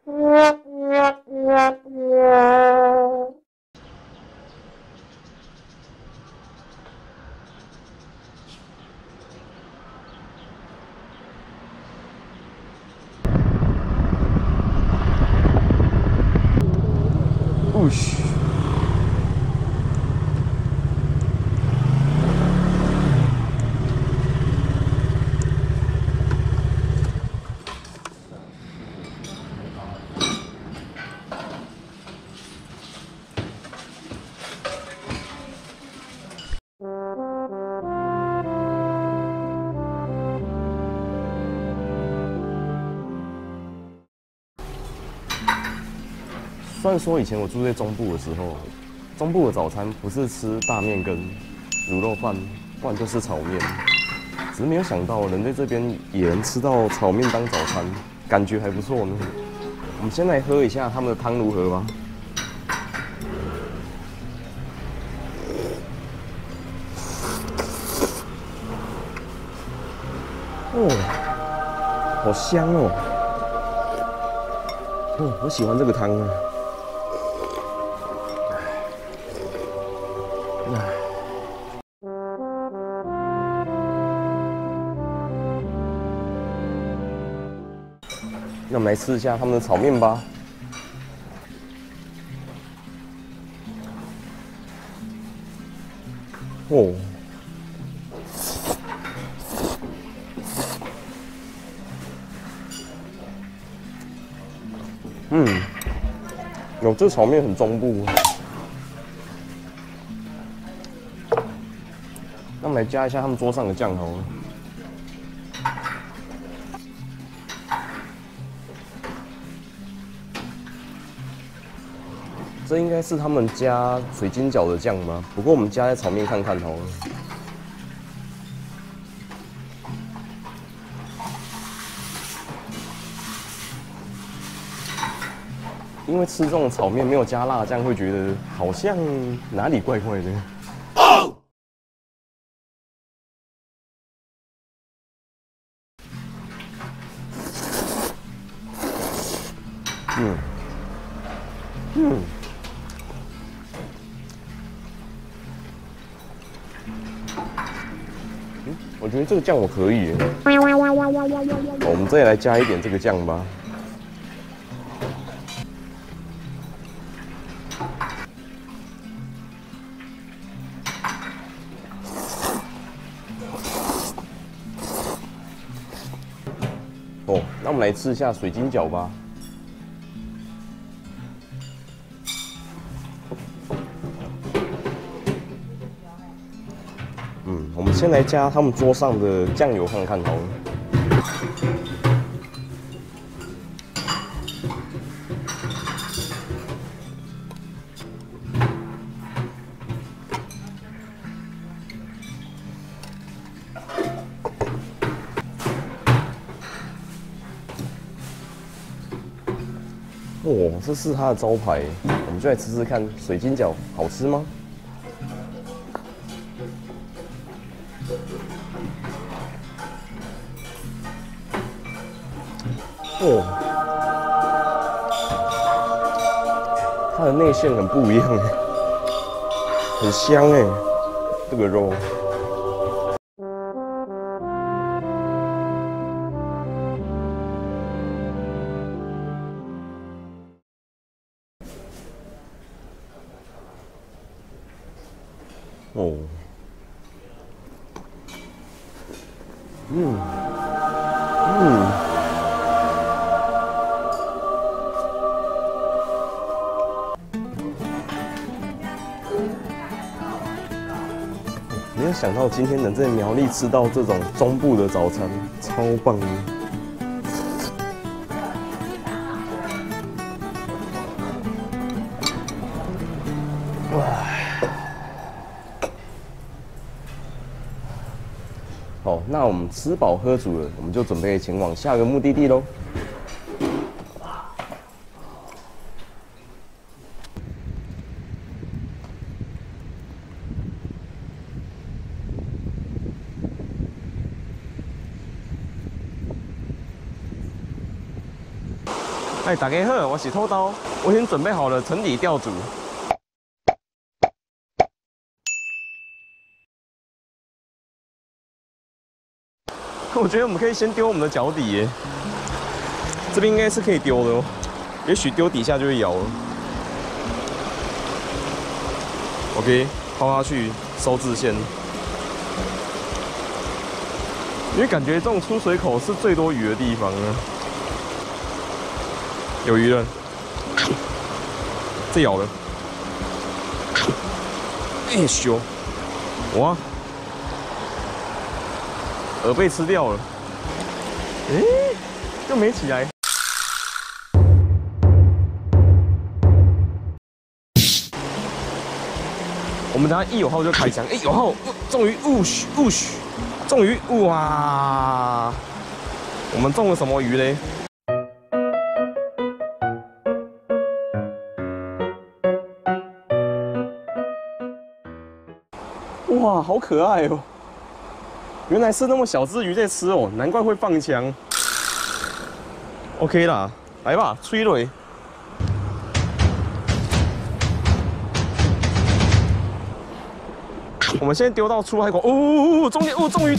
Push。虽然说以前我住在中部的时候，中部的早餐不是吃大面跟卤肉饭，不然就是炒面。只是没有想到人在这边也能吃到炒面当早餐，感觉还不错呢。我们先来喝一下他们的汤如何吧。哦，好香哦！哦，我喜欢这个汤啊。那我们来吃一下他们的炒面吧。哦，这炒面很中部。那我们来加一下他们桌上的酱好了。这应该是他们加水晶饺的酱吗？不过我们加在炒面看看好了。因为吃这种炒面没有加辣酱，会觉得好像哪里怪怪的。我觉得这个酱我可以耶。我们再来加一点这个酱吧。哦，那我们来吃一下水晶饺吧。我们先来加他们桌上的酱油看看好了。哦，这是它的招牌，我们就来吃吃看水晶饺好吃吗？哦，它的内馅很不一样哎，很香哎，这个肉。哦，没有想到今天能在苗栗吃到这种中部的早餐，超棒的。好，那我们吃饱喝足了，我们就准备前往下个目的地喽。 哎，大家好，我是偷刀，我已经准备好了沉底钓组。我觉得我们可以先丢我们的脚底耶，这边应该是可以丢的哦，也许丢底下就会咬了。OK， 抛下去收支线，因为感觉这种出水口是最多鱼的地方啊。有鱼了，这咬了，哎咻，哇！饵被吃掉了，哎，又没起来。我们等下一有号就开枪，哎，有号，终于终于哇！我们中了什么鱼嘞？哇，好可爱哦！原来是那么小只鱼在吃哦，难怪会放枪。OK 啦，来吧，催泪。我们现在丢到出海口，哦，终于，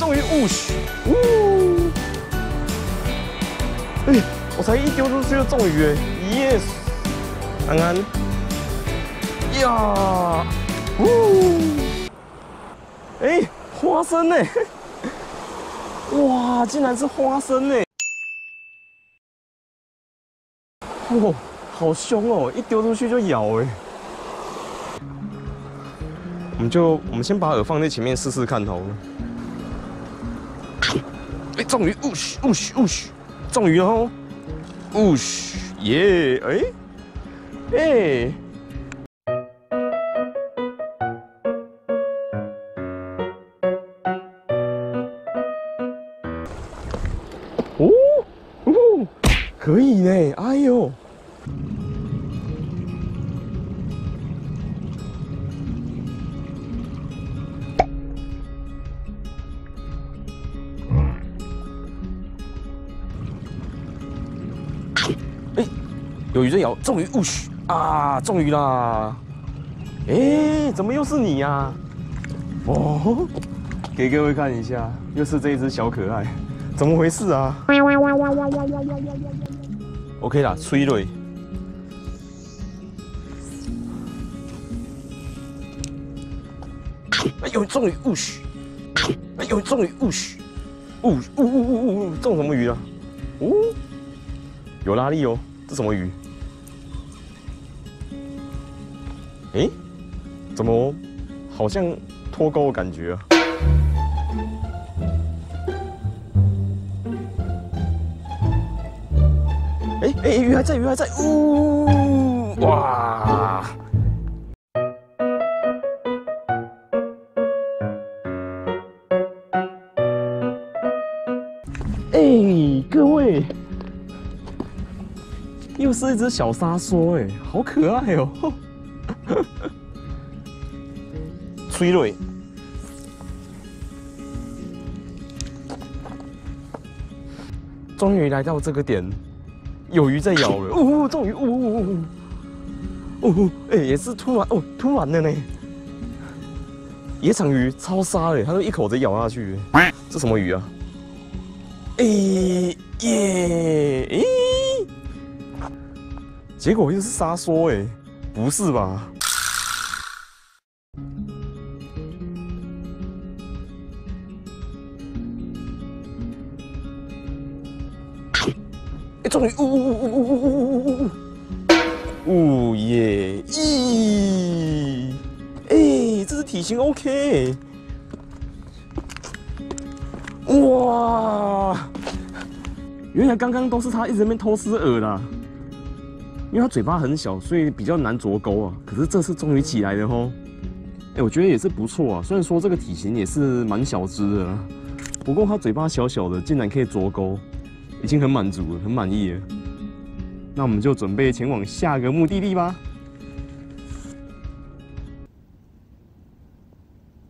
哎，我才一丢出去就中鱼哎 ，yes， 安安，呀，哎，花生哎。哇，竟然是花生哎！哦，好凶哦，一丢出去就咬哎。我们先把饵放在前面试试看好了。哎，中鱼，中鱼了哦，耶，哎。可以呢，哎呦！哎，有鱼在咬，终于啊，终于啦！哎，怎么又是你呀？哦，给各位看一下，又是这一只小可爱，怎么回事啊？ OK 啦，催泪。哎呦，终于哎呦，终于中什么鱼啊？哦，有拉力哦，这什么鱼？哎，怎么好像脱钩的感觉啊？ 哎，鱼还在，哇！哎，各位，又是一只小沙梭，哎，好可爱哦！催泪，终于来到这个点。 有鱼在咬了，哦，终于，哎，也是突然的呢。野场鱼超杀的，它都一口子咬下去。这什么鱼啊？哎耶，结果又是沙梭，哎，不是吧？终于，耶，哎，这是体型 OK， 哇，原来刚刚都是他一直在那边偷吃饵啦，因为他嘴巴很小，所以比较难着钩啊。可是这次终于起来了吼，哎，我觉得也是不错啊。虽然说这个体型也是蛮小只的啦，不过它嘴巴小小的，竟然可以着钩。 已经很满足了，很满意了。那我们就准备前往下个目的地吧。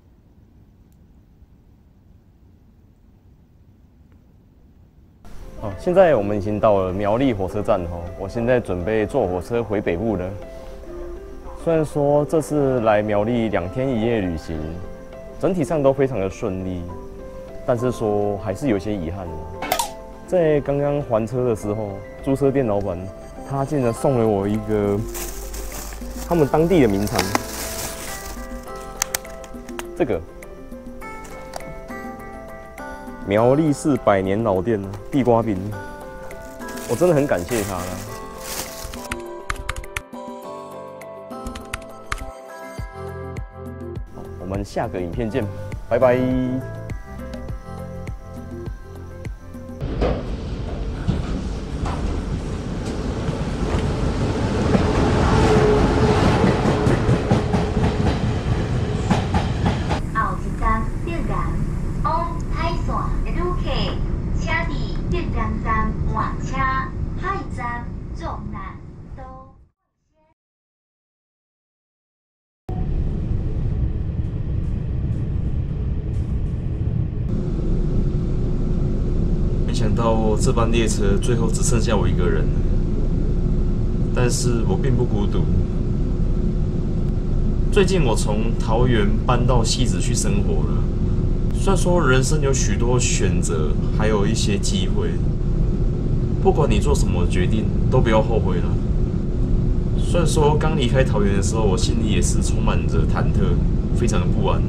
哦， 现在我们已经到了苗栗火车站哈，我现在准备坐火车回北部了。虽然说这次来苗栗2天1夜旅行，整体上都非常的顺利，但是说还是有些遗憾。在刚刚还车的时候，租车店老板他竟然送了我一个他们当地的名产，这个。 苗栗市100年老店地瓜冰，我真的很感谢他了。好，我们下个影片见，拜拜。 后一站德南往海线的旅客，请伫德南站换车，海站纵南道。 没想到这班列车最后只剩下我一个人，但是我并不孤独。最近我从桃园搬到汐止去生活了。 虽然说人生有许多选择，还有一些机会，不管你做什么决定，都不要后悔了。虽然说刚离开桃园的时候，我心里也是充满着忐忑，非常的不安的。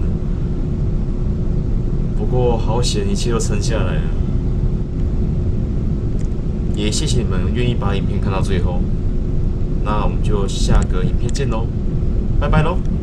不过好险，一切都撑下来了。也谢谢你们愿意把影片看到最后。那我们就下个影片见喽，拜拜喽。